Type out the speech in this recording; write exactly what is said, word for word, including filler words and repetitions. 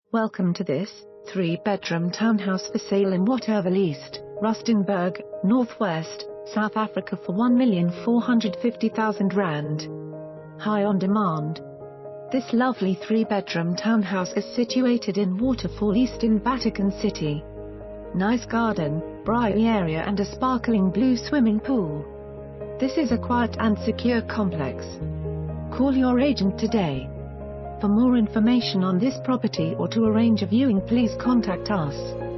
Welcome to this three-bedroom townhouse for sale in Waterville East, Rustenburg, Northwest, South Africa for one million four hundred fifty thousand rand. High on demand. This lovely three-bedroom townhouse is situated in Waterfall East in Vatican City. Nice garden, bright area and a sparkling blue swimming pool. This is a quiet and secure complex. Call your agent today. For more information on this property or to arrange a viewing, please contact us.